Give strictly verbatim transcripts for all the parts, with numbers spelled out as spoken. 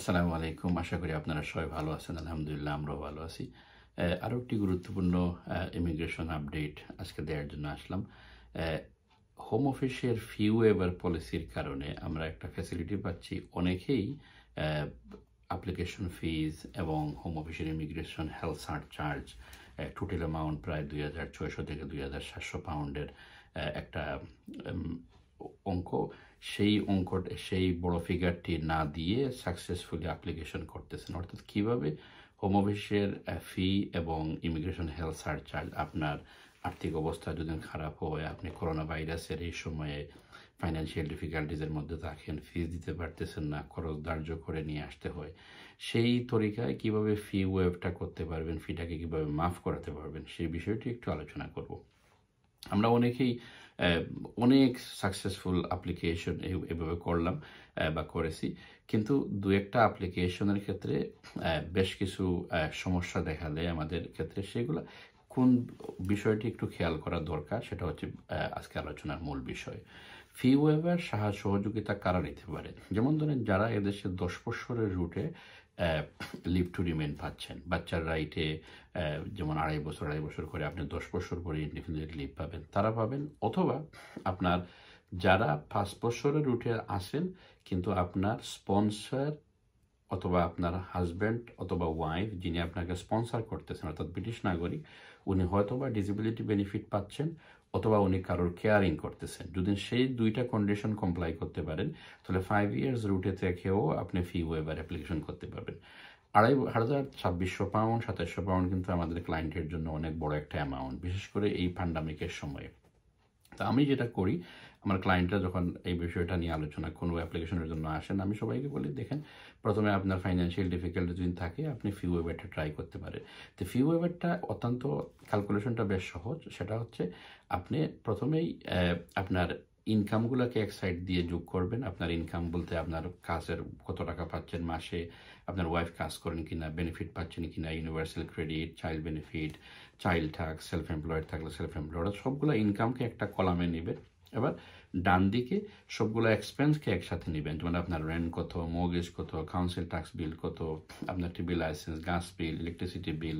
আসসালামু আলাইকুম। আশা করি আপনারা সবাই ভালো আছেন। আলহামদুলিল্লাহ আমরাও ভালো আছি। আরও একটি গুরুত্বপূর্ণ ইমিগ্রেশন আপডেট আজকে দেওয়ার জন্য আসলাম। হোম অফিসের ফি ওয়েভার পলিসির কারণে আমরা একটা ফ্যাসিলিটি পাচ্ছি। অনেকেই অ্যাপ্লিকেশন ফিজ এবং হোম অফিসের immigration health surcharge total amount প্রায় দুই হাজার ছয়শো থেকে দুই হাজার সাতশো পাউন্ডের একটা অঙ্ক, সেই অঙ্ক সেই বড় ফিগারটি না দিয়ে সাকসেসফুলি অ্যাপ্লিকেশন করতেছেন। অর্থাৎ কীভাবে হোম অফিসের ফি এবং ইমিগ্রেশন হেলথ সারচার্জ আপনার আর্থিক অবস্থা যদি খারাপ হয়, আপনি করোনা ভাইরাসের এই সময়ে ফাইন্যান্সিয়াল ডিফিকাল্টিজের মধ্যে থাকেন, ফিজ দিতে পারতেছেন না, খরচ ধার্য করে নিয়ে আসতে হয়, সেই তরিকায় কিভাবে ফি ওয়েভটা করতে পারবেন, ফিটাকে কিভাবে মাফ করাতে পারবেন, সেই বিষয়টি একটু আলোচনা করব। আমরা অনেকেই অনেক সাকসেসফুল অ্যাপ্লিকেশন এভাবে করলাম বা করেছি, কিন্তু দু একটা অ্যাপ্লিকেশনের ক্ষেত্রে বেশ কিছু সমস্যা দেখা দেয় আমাদের ক্ষেত্রে। সেগুলো কোন বিষয়টি একটু খেয়াল করা দরকার, সেটা হচ্ছে আজকে আলোচনার মূল বিষয়। ফি ওয়েভার সাহায্য সহযোগিতা কারা নিতে পারে? যেমন ধরেন, যারা এদেশে দশ বছরের রুটে লিভ টু রিমেন পাচ্ছেন, বাচ্চার রাইটে যেমন আড়াই বছর আড়াই বছর করে আপনি দশ বছর পরে ইনডিফিনিট লিভ পাবেন, তারা পাবেন। অথবা আপনার যারা পাঁচ বছরের রুটে আসেন কিন্তু আপনার স্পন্সর অথবা আপনার হাজব্যান্ড অথবা ওয়াইফ যিনি আপনাকে স্পন্সর করতেছেন, অর্থাৎ ব্রিটিশ নাগরিক, উনি হয়তো বা ডিসেবিলিটি বেনিফিট পাচ্ছেন অথবা উনি কারোর কেয়ারিং করতেছেন। যদি সেই দুইটা কন্ডিশন কমপ্লাই করতে পারেন, তাহলে ফাইভ ইয়ার্স রুটে থেকেও আপনি ফি ওয়েভার অ্যাপ্লিকেশন করতে পারবেন। আড়াই হাজার ছাব্বিশশো পাউন্ড সাতাশশো পাউন্ড কিন্তু আমাদের ক্লায়েন্টের জন্য অনেক বড় একটা অ্যামাউন্ট, বিশেষ করে এই প্যান্ডামিকের সময়ে। তা আমি যেটা করি, আমার ক্লায়েন্টরা যখন এই বিষয়টা নিয়ে আলোচনা কোনো অ্যাপ্লিকেশনের জন্য আসেন, আমি সবাইকে বলি, দেখেন, প্রথমে আপনার ফাইন্যান্সিয়াল ডিফিকাল্টি যদি থাকে, আপনি ফি ওয়েভারটা ট্রাই করতে পারেন। তো ফি ওয়েভারটা অত্যন্ত ক্যালকুলেশনটা বেশ সহজ। সেটা হচ্ছে আপনি প্রথমেই আপনার ইনকামগুলোকে এক সাইড দিয়ে যোগ করবেন। আপনার ইনকাম বলতে আপনার কাজের কত টাকা পাচ্ছেন মাসে, আপনার ওয়াইফ কাজ করেন কিনা, বেনিফিট পাচ্ছেন কিনা, universal credit, child benefit, child tax, self employed থাকলে সেলফ এমপ্লয়েড, সবগুলো ইনকামকে একটা কলামে নেবেন। এবার ডান দিকে সবগুলো এক্সপেন্সকে একসাথে নেবেন। যেমন আপনার রেন্ট কত, মর্গেজ কত, কাউন্সিল ট্যাক্স বিল কত, আপনার TV licence, gas bill, electricity bill.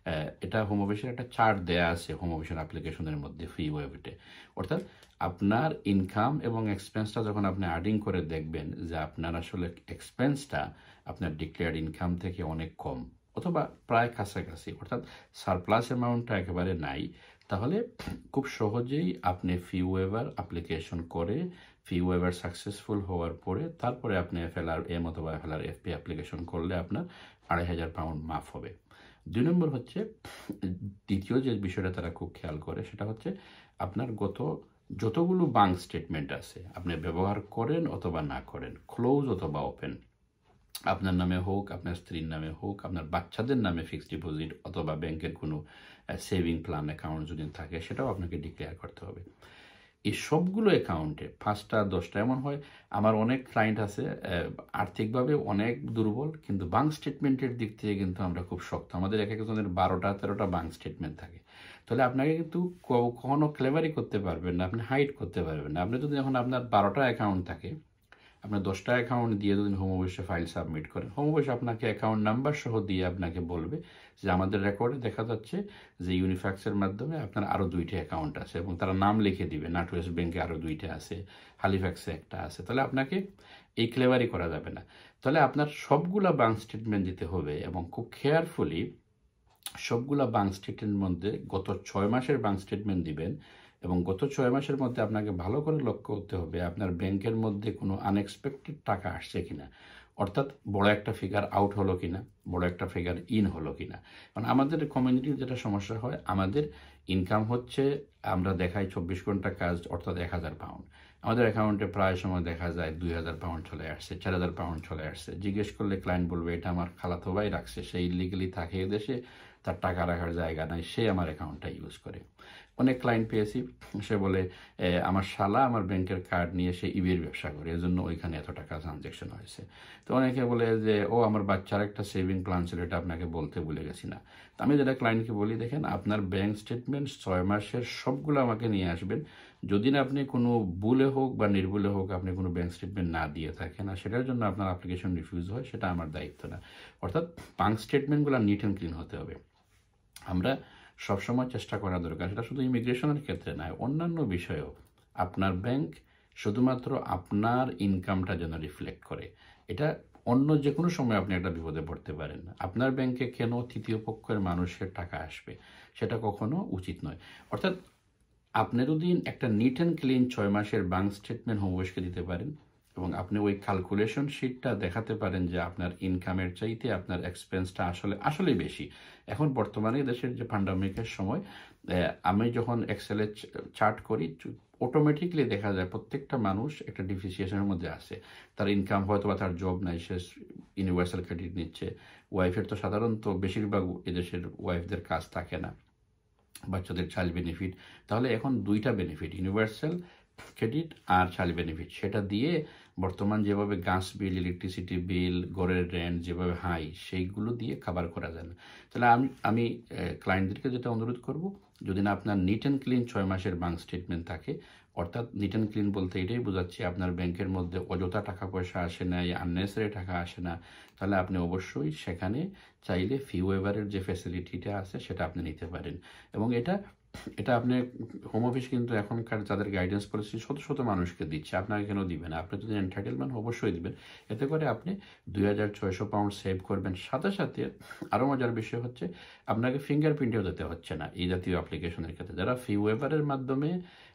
এটা হোম অফিসের একটা চার্ট দেয়া আছে হোম অফিসের অ্যাপ্লিকেশনের মধ্যে ফি ওয়েভে। অর্থাৎ আপনার ইনকাম এবং এক্সপেন্সটা যখন আপনি অ্যাডিং করে দেখবেন যে আপনার আসলে এক্সপেন্সটা আপনার ডিক্লেয়ার্ড ইনকাম থেকে অনেক কম অথবা প্রায় কাছাকাছি, অর্থাৎ সারপ্লাস অ্যামাউন্টটা একেবারে নাই, তাহলে খুব সহজেই আপনি ফি ওয়েভার অ্যাপ্লিকেশন করে ফি ওয়েভার সাকসেসফুল হওয়ার পরে তারপরে আপনি এফএলআর এম অথবা এফএলআর এফপি অ্যাপ্লিকেশন করলে আপনার আড়াই হাজার পাউন্ড মাফ হবে। দুই নম্বর হচ্ছে, দ্বিতীয় যে বিষয়টা তারা খুব খেয়াল করে, সেটা হচ্ছে আপনার গত যতগুলো ব্যাংক স্টেটমেন্ট আছে আপনি ব্যবহার করেন অথবা না করেন, ক্লোজ অথবা ওপেন, আপনার নামে হোক, আপনার স্ত্রীর নামে হোক, আপনার বাচ্চাদের নামে ফিক্সড ডিপোজিট অথবা ব্যাংকের কোনো সেভিং প্ল্যান অ্যাকাউন্ট যদি থাকে, সেটাও আপনাকে ডিক্লেয়ার করতে হবে। এই সবগুলো অ্যাকাউন্টে পাঁচটা দশটা এমন হয়, আমার অনেক ক্লায়েন্ট আছে আর্থিকভাবে অনেক দুর্বল, কিন্তু ব্যাংক স্টেটমেন্টের দিক থেকে কিন্তু আমরা খুব শক্ত। আমাদের এক একজনের বারোটা তেরোটা ব্যাংক স্টেটমেন্ট থাকে। তাহলে আপনাকে কিন্তু কখনো ক্লেভারি করতে পারবেন না, আপনি হাইড করতে পারবেন না। আপনি যদি যখন আপনার বারোটা অ্যাকাউন্ট থাকে, আপনার দশটা অ্যাকাউন্ট দিয়ে যদি হোম অফিসে ফাইল সাবমিট করেন, হোম অফিস আপনাকে অ্যাকাউন্ট নাম্বার সহ দিয়ে আপনাকে বলবে যে আমাদের রেকর্ডে দেখা যাচ্ছে যে ইউনিফ্যাক্সের মাধ্যমে আপনার আরও দুইটা অ্যাকাউন্ট আছে, এবং তারা নাম লিখে দিবে, নর্থ ওয়েস্ট ব্যাংকে আরও দুইটা আছে, হালিফ্যাক্সে একটা আছে। তাহলে আপনাকে এই ক্লেভারি করা যাবে না। তাহলে আপনার সবগুলা ব্যাংক স্টেটমেন্ট দিতে হবে, এবং খুব কেয়ারফুলি সবগুলা ব্যাংক স্টেটমেন্টের মধ্যে গত ছয় মাসের ব্যাংক স্টেটমেন্ট দিবেন, এবং গত ছয় মাসের মধ্যে আপনাকে ভালো করে লক্ষ্য করতে হবে আপনার ব্যাংকের মধ্যে কোনো আনএক্সপেক্টেড টাকা আসছে কিনা, অর্থাৎ বড় একটা ফিগার আউট হলো কিনা, বড় একটা ফিগার ইন হলো কিনা। কারণ আমাদের কমিউনিটির যেটা সমস্যা হয়, আমাদের ইনকাম হচ্ছে, আমরা দেখাই চব্বিশ ঘন্টা কাজ, অর্থাৎ এক হাজার পাউন্ড, আমাদের অ্যাকাউন্টে প্রায় সময় দেখা যায় দুই হাজার পাউন্ড চলে আসছে, চার হাজার পাউন্ড চলে আসছে। জিজ্ঞেস করলে ক্লায়েন্ট বলবে এটা আমার খালাতো ভাই রাখছে, সে ইলিগালি থাকে এদেশে, তার টাকা রাখার জায়গা নাই, সে আমার অ্যাকাউন্টটা ইউজ করে। অনেক ক্লায়েন্ট পেয়েছি, সে বলে আমার শালা আমার ব্যাংকের কার্ড নিয়ে সে ইবির ব্যবসা করে, এজন্য ওইখানে এত টাকা ট্রানজ্যাকশন হয়েছে। তো অনেকে বলে যে ও আমার বাচ্চার একটা সেভিং প্ল্যান ছিল, এটা আপনাকে বলতে ভুলে গেছি না। তো আমি যেটা ক্লায়েন্টকে বলি, দেখেন আপনার ব্যাংক স্টেটমেন্ট ছয় মাসের সবগুলো আমাকে নিয়ে আসবেন, যদি না আপনি কোনো ভুলে হোক বা নির্ভুলে হোক আপনি কোনো ব্যাংক স্টেটমেন্ট না দিয়ে থাকেন আর সেটার জন্য আপনার অ্যাপ্লিকেশন রিফিউজ হয়, সেটা আমার দায়িত্ব না। অর্থাৎ ব্যাংক স্টেটমেন্টগুলো নিট অ্যান্ড ক্লিন হতে হবে। আমরা সবসময় চেষ্টা করা দরকার, সেটা শুধু ইমিগ্রেশনের ক্ষেত্রে নয়, অন্যান্য বিষয়েও আপনার ব্যাংক শুধুমাত্র আপনার ইনকামটা যেন রিফ্লেক্ট করে। এটা অন্য যে কোনো সময় আপনি একটা বিপদে পড়তে পারেন। আপনার ব্যাংকে কেন তৃতীয় পক্ষের মানুষের টাকা আসবে, সেটা কখনো উচিত নয়। অর্থাৎ আপনি যদি একটা নিট অ্যান্ড ক্লিন ছয় মাসের ব্যাংক স্টেটমেন্ট হোম অফিসকে দিতে পারেন এবং আপনি ওই ক্যালকুলেশন শিটটা দেখাতে পারেন যে আপনার ইনকামের চাইতে আপনার এক্সপেন্সটা আসলে আসলেই বেশি। এখন বর্তমানে দেশের যে প্যান্ডামিকের সময় আমি যখন এক্সেলে চার্ট করি অটোমেটিকলি দেখা যায় প্রত্যেকটা মানুষ একটা ডিফিসিয়েশনের মধ্যে আছে। তার ইনকাম হয়তো বা তার জব নাই, সে ইউনিভার্সাল ক্রেডিট নিচ্ছে। ওয়াইফের তো সাধারণত বেশিরভাগ এদেশের ওয়াইফদের কাজ থাকে না, বাচ্চাদের চাইল্ড বেনিফিট। তাহলে এখন দুইটা বেনিফিট, ইউনিভার্সাল ক্রেডিট আর চাইল্ড বেনিফিট, সেটা দিয়ে বর্তমান যেভাবে গ্যাস বিল, ইলেকট্রিসিটি বিল, ঘরের রেন্ট যেভাবে হাই, সেইগুলো দিয়ে কাভার করা যায় না। তাহলে আমি আমি ক্লায়েন্টদেরকে যেটা অনুরোধ করব, যদি না আপনার নিট অ্যান্ড ক্লিন ছয় মাসের ব্যাংক স্টেটমেন্ট থাকে, অর্থাৎ নিট অ্যান্ড ক্লিন বলতে এটাই বোঝাচ্ছি আপনার ব্যাংকের মধ্যে অযথা টাকা পয়সা আসে না, আননেসারি টাকা আসে না, তাহলে আপনি অবশ্যই সেখানে চাইলে ফি ওয়েভারের যে ফ্যাসিলিটিটা আছে সেটা আপনি নিতে পারেন। এবং এটা এটা আপনি হোম অফিস কিন্তু এখনকার যাদের গাইডেন্স পলিসি শত শত মানুষকে দিচ্ছে, আপনাকে কেন দিবে না? আপনি যদি এন্টাইটেলমেন্ট অবশ্যই দিবেন। এতে করে আপনি দুই হাজার ছয়শো পাউন্ড সেভ করবেন। সাথে সাথে আরও মজার বিষয় হচ্ছে আপনাকে ফিঙ্গারপ্রিন্টও দিতে হচ্ছে না এই জাতীয় অ্যাপ্লিকেশনের ক্ষেত্রে। যারা ফি ওয়েভারের মাধ্যমে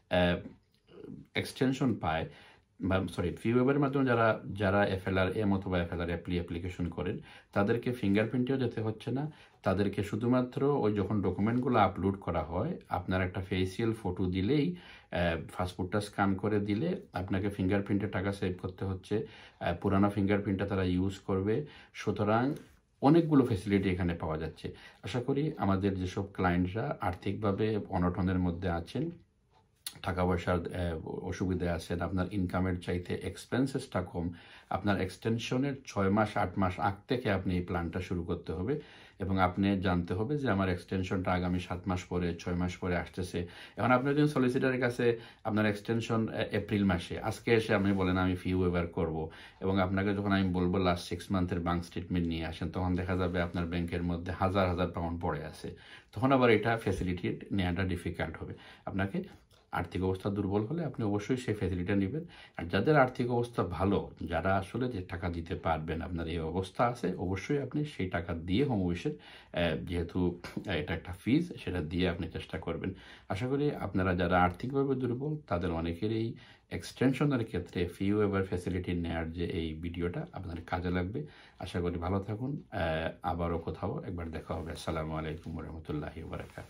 এক্সটেনশন পায় বা সরি ফি ওয়েভারের মাধ্যমে যারা যারা এফএলআর এম অথবা এফএলআর অ্যাপ্লি অ্যাপ্লিকেশন করেন, তাদেরকে ফিঙ্গারপ্রিন্টেও যেতে হচ্ছে না। তাদেরকে শুধুমাত্র ওই যখন ডকুমেন্টগুলো আপলোড করা হয়, আপনার একটা ফেসিয়াল ফটো দিলেই, পাসপোর্টটা স্ক্যান করে দিলে আপনাকে ফিঙ্গারপ্রিন্টের টাকা সেভ করতে হচ্ছে। পুরানো ফিঙ্গারপ্রিন্টটা তারা ইউজ করবে। সুতরাং অনেকগুলো ফ্যাসিলিটি এখানে পাওয়া যাচ্ছে। আশা করি আমাদের যেসব ক্লায়েন্টরা আর্থিকভাবে অনটনের মধ্যে আছেন, টাকা পয়সার অসুবিধায় আছেন, আপনার ইনকামের চাইতে এক্সপেন্সেসটা কম, আপনার এক্সটেনশনের ছয় মাস আট মাস আগ থেকে আপনি এই প্ল্যানটা শুরু করতে হবে এবং আপনি জানতে হবে যে আমার এক্সটেনশনটা আগামী সাত মাস পরে ছয় মাস পরে আসতেছে। এখন আপনি যদি সলিসিটারের কাছে আপনার এক্সটেনশন এপ্রিল মাসে, আজকে এসে আপনি বলেন আমি ফি ওয়েভার করব, এবং আপনাকে যখন আমি বলবো লাস্ট সিক্স মান্থের ব্যাংক স্টেটমেন্ট নিয়ে আসেন, তখন দেখা যাবে আপনার ব্যাংকের মধ্যে হাজার হাজার পাউন্ড পড়ে আছে। তখন আবার এটা ফ্যাসিলিটি নেওয়াটা ডিফিকাল্ট হবে। আপনাকে আর্থিক অবস্থা দুর্বল হলে আপনি অবশ্যই সেই ফ্যাসিলিটি নেবেন। আর যাদের আর্থিক অবস্থা ভালো, যারা আসলে যে টাকা দিতে পারবেন, আপনার এই অবস্থা আছে, অবশ্যই আপনি সেই টাকা দিয়ে হোম অফিসের, যেহেতু এটা একটা ফিজ, সেটা দিয়ে আপনি চেষ্টা করবেন। আশা করি আপনারা যারা আর্থিকভাবে দুর্বল তাদের অনেকের এই এক্সটেনশনের ক্ষেত্রে ফি ওয়েভার ফ্যাসিলিটি নেওয়ার যে এই ভিডিওটা আপনার কাজে লাগবে। আশা করি ভালো থাকুন। আবারও কোথাও একবার দেখা হবে। আসসালামু আলাইকুম রহমতুল্লাহি ওয়া বারাকাতুহু।